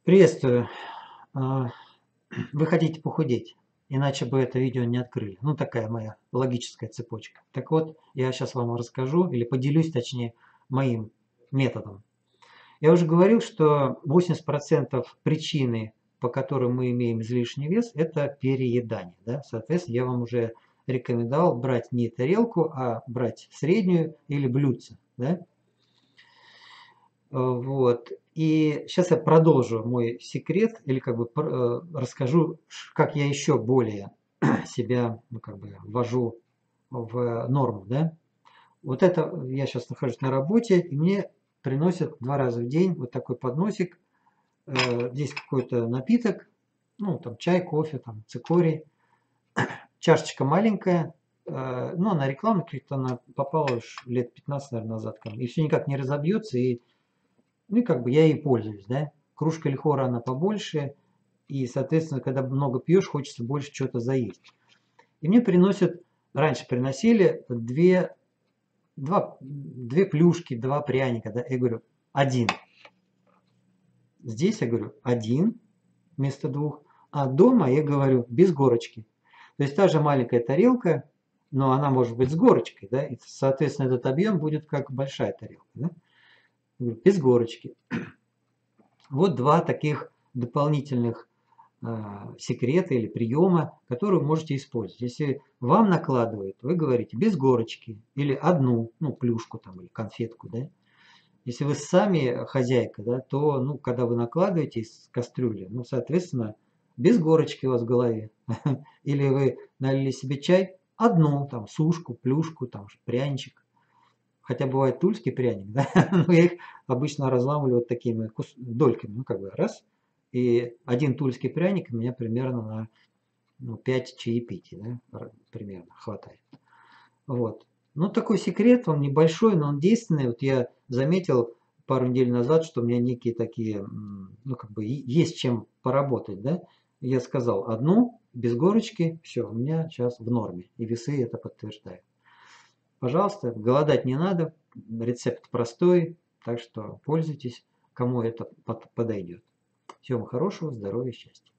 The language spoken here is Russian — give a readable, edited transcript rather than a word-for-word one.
Приветствую. А, Вы хотите похудеть, иначе бы это видео не открыли. Ну, такая моя логическая цепочка. Так вот, я сейчас вам расскажу, или поделюсь, точнее, моим методом. Я уже говорил, что 80% причины, по которым мы имеем излишний вес, это переедание. Да? Соответственно, я вам уже рекомендовал брать не тарелку, а брать среднюю или блюдце. Да? Вот. И сейчас я продолжу мой секрет, или как бы расскажу, как я еще более себя, ну, как бы ввожу в норму, да. Вот это я сейчас нахожусь на работе, и мне приносят 2 раза в день вот такой подносик. Здесь какой-то напиток, ну, там чай, кофе, там цикорий. Чашечка маленькая, ну, она рекламная, как-то она попала уж лет 15, наверное, назад ко мне. И все никак не разобьется, и ну и как бы я ей пользуюсь, да. Кружка лихора, она побольше, и, соответственно, когда много пьешь, хочется больше чего-то заесть. И мне приносят, раньше приносили две плюшки, два пряника, да. Я говорю, один. Здесь я говорю, один вместо двух. А дома я говорю, без горочки. То есть та же маленькая тарелка, но она может быть с горочкой, да. И, соответственно, этот объем будет как большая тарелка, да. Я говорю, без горочки. Вот два таких дополнительных секрета или приема, которые вы можете использовать. Если вам накладывают, вы говорите без горочки или одну, ну, плюшку там или конфетку, да. Если вы сами хозяйка, да, то, ну, когда вы накладываете из кастрюли, ну, соответственно, без горочки у вас в голове. Или вы налили себе чай, одну, там, сушку, плюшку, там, пряничек. Хотя бывает тульский пряник, да, но я их обычно разламываю вот такими дольками, ну как бы раз, и один тульский пряник у меня примерно на, ну, 5 чаепитий, да, примерно хватает. Вот. Ну такой секрет, он небольшой, но он действенный. Вот я заметил пару недель назад, что у меня некие такие, ну как бы есть чем поработать, да. Я сказал одну, без горочки, все, у меня сейчас в норме, и весы это подтверждают. Пожалуйста, голодать не надо, рецепт простой, так что пользуйтесь, кому это подойдет. Всего вам хорошего, здоровья, счастья.